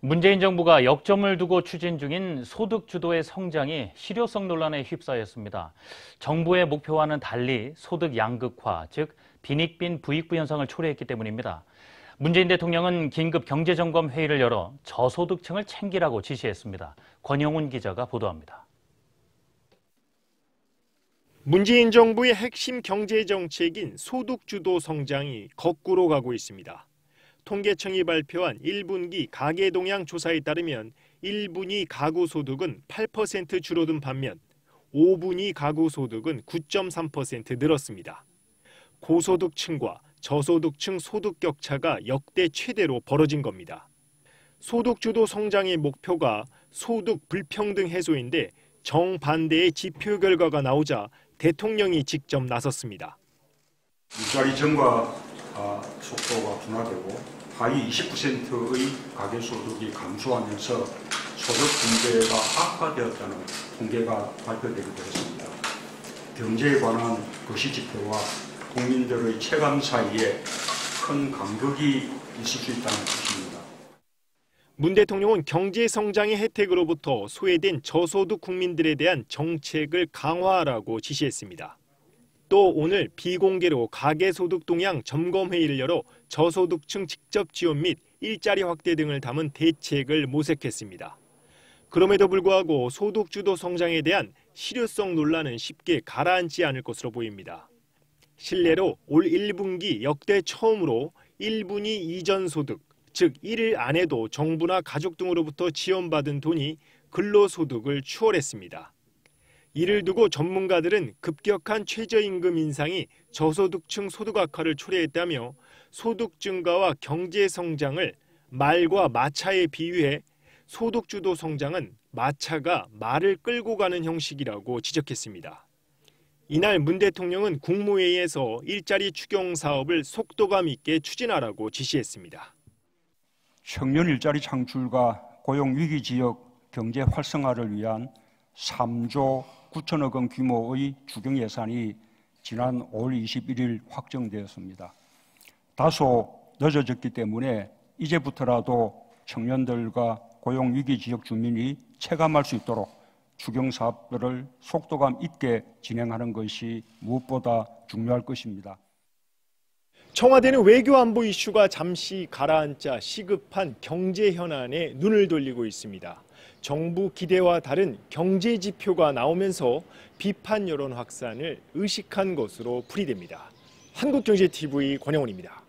문재인 정부가 역점을 두고 추진 중인 소득 주도의 성장이 실효성 논란에 휩싸였습니다. 정부의 목표와는 달리 소득 양극화, 즉 빈익빈 부익부 현상을 초래했기 때문입니다. 문재인 대통령은 긴급 경제점검 회의를 열어 저소득층을 챙기라고 지시했습니다. 권영훈 기자가 보도합니다. 문재인 정부의 핵심 경제 정책인 소득 주도 성장이 거꾸로 가고 있습니다. 통계청이 발표한 1분기 가계 동향 조사에 따르면 1분위 가구 소득은 8% 줄어든 반면 5분위 가구 소득은 9.3% 늘었습니다. 고소득층과 저소득층 소득 격차가 역대 최대로 벌어진 겁니다. 소득 주도 성장의 목표가 소득 불평등 해소인데 정반대의 지표 결과가 나오자 대통령이 직접 나섰습니다. 일자리 증가 속도가 둔화되고 하위 20%의 가계소득이 감소하면서 소득 문제가 악화되었다는 통계가 발표되기도 했습니다. 경제에 관한 거시지표와 국민들의 체감 사이에 큰 간극이 있을 수 있다는 뜻입니다. 문 대통령은 경제 성장의 혜택으로부터 소외된 저소득 국민들에 대한 정책을 강화하라고 지시했습니다. 또 오늘 비공개로 가계소득 동향 점검회의를 열어 저소득층 직접 지원 및 일자리 확대 등을 담은 대책을 모색했습니다. 그럼에도 불구하고 소득주도 성장에 대한 실효성 논란은 쉽게 가라앉지 않을 것으로 보입니다. 실례로 올 1분기 역대 처음으로 1분위 이전 소득, 즉 1일 안에도 정부나 가족 등으로부터 지원받은 돈이 근로소득을 추월했습니다. 이를 두고 전문가들은 급격한 최저임금 인상이 저소득층 소득 악화를 초래했다며 소득 증가와 경제 성장을 말과 마차에 비유해 소득주도 성장은 마차가 말을 끌고 가는 형식이라고 지적했습니다. 이날 문 대통령은 국무회의에서 일자리 추경 사업을 속도감 있게 추진하라고 지시했습니다. 청년 일자리 창출과 고용 위기 지역 경제 활성화를 위한 3조 9천억 원 규모의 추경 예산이 지난 5월 21일 확정되었습니다. 다소 늦어졌기 때문에 이제부터라도 청년들과 고용 위기 지역 주민이 체감할 수 있도록 추경 사업들을 속도감 있게 진행하는 것이 무엇보다 중요할 것입니다. 청와대는 외교 안보 이슈가 잠시 가라앉자 시급한 경제 현안에 눈을 돌리고 있습니다. 정부 기대와 다른 경제 지표가 나오면서 비판 여론 확산을 의식한 것으로 풀이됩니다. 한국경제TV 권영훈입니다.